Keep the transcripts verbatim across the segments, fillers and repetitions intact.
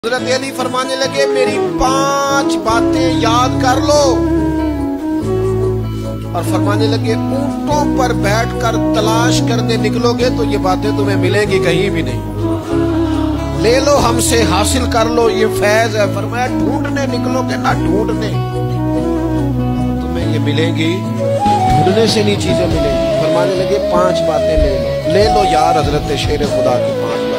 حضرت علی فرمانے لگے میری پانچ باتیں یاد کر لو، اور فرمانے لگے اونٹوں پر بیٹھ کر تلاش کرنے نکلو گے تو یہ باتیں تمہیں ملیں گی کہیں بھی نہیں، لے لو ہم سے حاصل کر لو، یہ فیض ہے۔ فرمایا ڈھونڈنے نکلو گے نہ ڈھونڈنے تمہیں یہ ملیں گی، ڈھونڈنے سے نہیں چیزیں ملیں گی۔ فرمانے لگے پانچ باتیں لے لو، لے لو یار حضرت شیر خدا کی پانچ باتیں،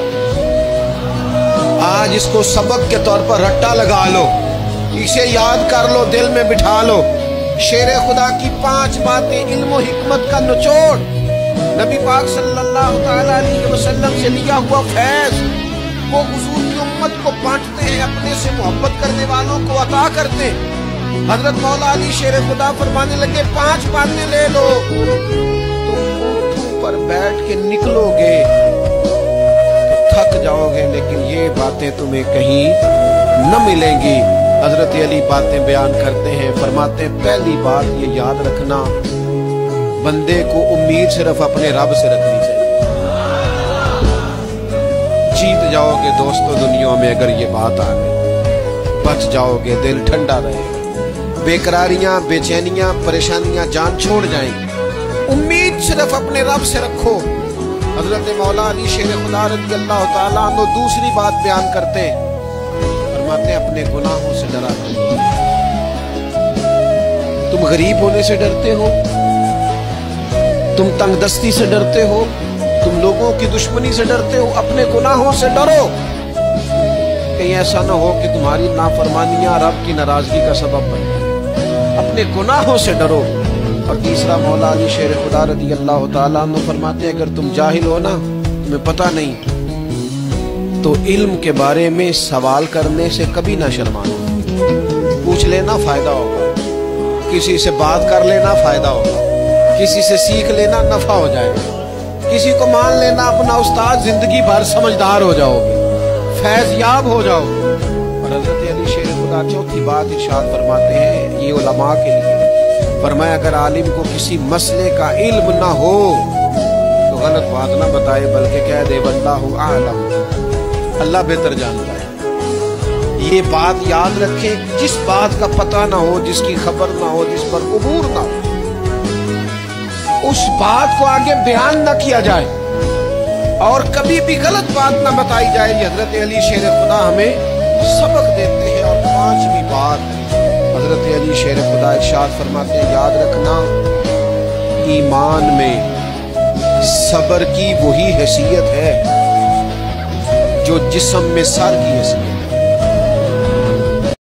آج اس کو سبق کے طور پر رٹا لگا لو، اسے یاد کر لو، دل میں بٹھا لو۔ شیر خدا کی پانچ باتیں، علم و حکمت کا نچوڑ، نبی پاک صلی اللہ تعالیٰ علیہ وسلم سے لیا ہوا فیض، وہ حضور کی امت کو بانٹتے ہیں، اپنے سے محبت کرنے والوں کو عطا کرتے ہیں۔ حضرت مولا علی شیر خدا فرمانے لگے پانچ باتیں لے لو، تم اونٹوں پر بیٹھ کے نکلو گے تھک جاؤ گے، لیکن یہ باتیں تمہیں کہیں نہ ملیں گی۔ حضرت علی باتیں بیان کرتے ہیں، فرماتے ہیں پہلی بات یہ یاد رکھنا، بندے کو امید صرف اپنے رب سے رکھنی چاہیے۔ جیت جاؤ گے دوستو دنیا میں اگر یہ بات آ گئی، بچ جاؤ گے، دل ٹھنڈا رہے گا، بے قراریاں، بے چینیاں، پریشانیاں جان چھوڑ جائیں گی۔ امید صرف اپنے رب سے رکھو۔ حضرت مولا علی شیر خدا رضی اللہ تعالیٰ عنہ دوسری بات بیان کرتے ہیں، فرماتے ہیں اپنے گناہوں سے ڈرا کرو۔ تم غریب ہونے سے ڈرتے ہو، تم تنگ دستی سے ڈرتے ہو، تم لوگوں کی دشمنی سے ڈرتے ہو، اپنے گناہوں سے ڈرو، کہیں ایسا نہ ہو کہ تمہاری نافرمانیاں رب کی ناراضگی کا سبب بن جائیں۔ اپنے گناہوں سے ڈرو۔ اور تیسرا مولا علی شیر خدا رضی اللہ تعالیٰ عنہ فرماتے ہیں اگر تم جاہل ہو نا، تمہیں پتہ نہیں، تو علم کے بارے میں سوال کرنے سے کبھی نہ شرمانا، پوچھ لینا فائدہ ہوگا، کسی سے بات کر لینا فائدہ ہوگا، کسی سے سیکھ لینا نفع ہو جائے گا، کسی کو مان لینا اپنا استاد، زندگی بھر سمجھدار ہو جاؤ گے، فیض یاب ہو جاؤ گے۔ اور حضرت علی شیر خدا چوتھی بات ارشاد فرماتے ہیں، یہ علماء کے لیے فرمایا اگر عالم کو کسی مسئلے کا علم نہ ہو تو غلط بات نہ بتائے، بلکہ کہہ دے واللہ اعلم، اللہ بہتر جانتا ہے۔ یہ بات یاد رکھیں، جس بات کا پتہ نہ ہو، جس کی خبر نہ ہو، جس پر عبور نہ ہو، اس بات کو آگے بیان نہ کیا جائے، اور کبھی بھی غلط بات نہ بتائی جائے۔ یہ حضرت علی شیر خدا ہمیں سبق دیتے ہیں۔ اور پانچویں بات حضرت علی شیر خدا ارشاد فرماتے ہیں یاد رکھنا، ایمان میں صبر کی وہی حیثیت ہے جو جسم میں سر کی حیثیت ہے۔